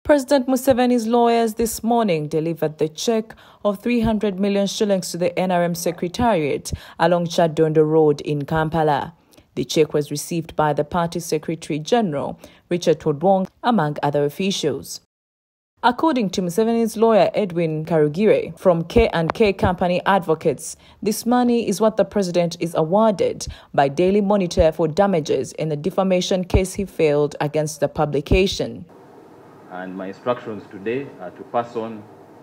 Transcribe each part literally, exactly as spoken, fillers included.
President Museveni's lawyers this morning delivered the cheque of three hundred million shillings to the N R M Secretariat along Kyadondo Road in Kampala. The cheque was received by the party Secretary General, Richard Todwong, among other officials. According to Museveni's lawyer Edwin Karugire from K and K Company Advocates, this money is what the president is awarded by Daily Monitor for damages in the defamation case he filed against the publication. And my instructions today are to pass on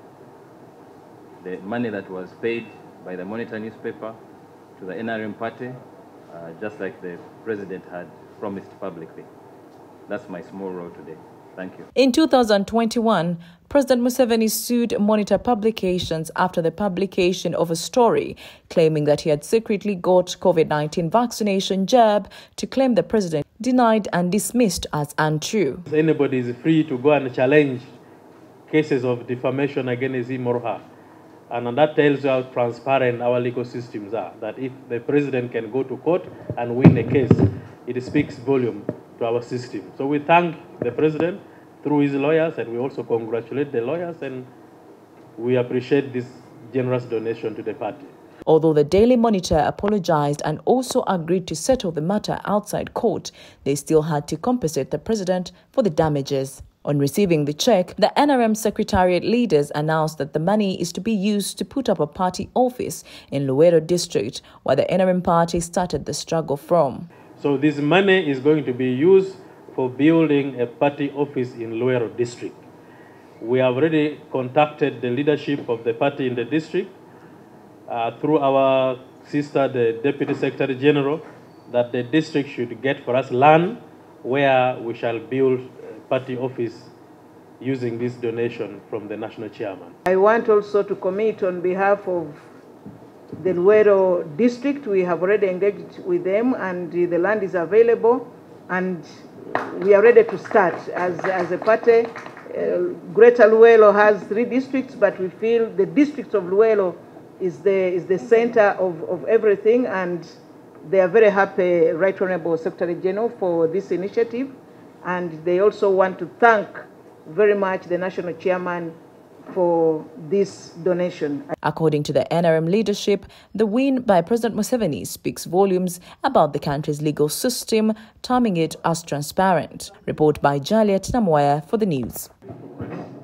the money that was paid by the Monitor newspaper to the N R M party, uh, just like the president had promised publicly. That's my small role today. Thank you. In two thousand twenty-one, President Museveni sued Monitor Publications after the publication of a story claiming that he had secretly got COVID nineteen vaccination jab to claim the president denied and dismissed as untrue. Anybody is free to go and challenge cases of defamation against him or her. And that tells you how transparent our legal systems are, that if the president can go to court and win a case, it speaks volume to our system. So we thank the president through his lawyers, and we also congratulate the lawyers, and we appreciate this generous donation to the party. Although the Daily Monitor apologized and also agreed to settle the matter outside court, they still had to compensate the president for the damages. On receiving the cheque, the N R M Secretariat leaders announced that the money is to be used to put up a party office in Luweero district, where the N R M party started the struggle from. So this money is going to be used for building a party office in Luweero district. We have already contacted the leadership of the party in the district uh, through our sister, the Deputy Secretary General, that the district should get for us land where we shall build a party office using this donation from the national chairman. I want also to commit on behalf of the Luweero district. We have already engaged with them, and the land is available, and we are ready to start as, as a party. Uh, Greater Luweero has three districts, but we feel the district of Luweero is the, is the center of, of everything, and they are very happy, Right Honorable Secretary General, for this initiative, and they also want to thank very much the national chairman for this donation. According to the N R M leadership, the win by President Museveni speaks volumes about the country's legal system, terming it as transparent. Report by Jaliet Namwaya for the news.